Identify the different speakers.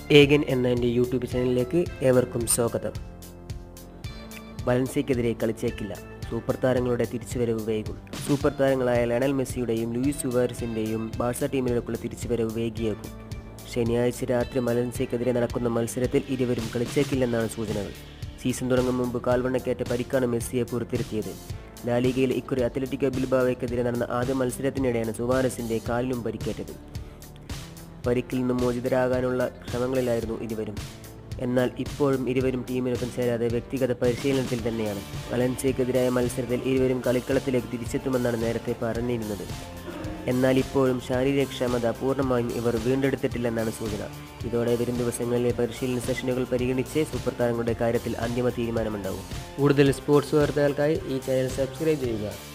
Speaker 1: ഏഗൻ എന്ന എൻ്റെ യൂട്യൂബ് ചാനലിലേക്ക് ഏവർക്കും സ്വാഗതം. വലൻസിയക്കെതിരെ കളിച്ചേക്കില്ല, സൂപ്പർ താരങ്ങളുടെ തിരിച്ചുവരവ് വൈകും. സൂപ്പർ താരങ്ങളായ ലയണൽ മെസ്സിയുടെയും ലൂയിസ് സുവാരസിൻ്റെയും ബാഴ്സ ടീമിലേക്കുള്ള തിരിച്ചുവരവ് വൈകിയേക്കും. ശനിയാഴ്ച രാത്രി വലൻസിയക്കെതിരെ നടക്കുന്ന മത്സരത്തിൽ ഇരുവരും കളിച്ചേക്കില്ലെന്നാണ് സൂചനകൾ. സീസൺ തുടങ്ങും മുമ്പ് കാൽവണ്ണക്കേറ്റ പരിക്കാണ് മെസ്സിയെ പുറത്തിരുത്തിയത്. ലാലിഗയിൽ ഇക്കുറി അത്ലറ്റിക്കോ ബിൽബാവോയ്ക്കെതിരെ നടന്ന ആദ്യ മത്സരത്തിനിടെയാണ് സുവാരസിൻ്റെ കാലിനും പരിക്കേറ്റത്. പരിക്കിൽ നിന്നും മോചിതരാകാനുള്ള ശ്രമങ്ങളിലായിരുന്നു ഇരുവരും. എന്നാൽ ഇപ്പോഴും ഇരുവരും ടീമിനൊപ്പം ചേരാതെ വ്യക്തിഗത പരിശീലനത്തിൽ തന്നെയാണ്. വലൻസിയക്കെതിരായ മത്സരത്തിൽ ഇരുവരും കളിക്കളത്തിലേക്ക് തിരിച്ചെത്തുമെന്നാണ് നേരത്തെ പറഞ്ഞിരുന്നത്. എന്നാൽ ഇപ്പോഴും ശാരീരികക്ഷമത പൂർണ്ണമായും ഇവർ വീണ്ടെടുത്തിട്ടില്ലെന്നാണ് സൂചന. ഇതോടെ വരും ദിവസങ്ങളിലെ പരിശീലന സെഷനുകൾ പരിഗണിച്ച് സൂപ്പർ താരങ്ങളുടെ കാര്യത്തിൽ അന്തിമ തീരുമാനമുണ്ടാകും. കൂടുതൽ സ്പോർട്സ് വാർത്തകൾക്കായി ഈ ചാനൽ സബ്സ്ക്രൈബ് ചെയ്യുക.